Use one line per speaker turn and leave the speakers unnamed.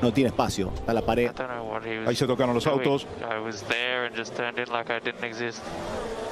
no tiene espacio, está la pared.
Ahí se tocaron los autos.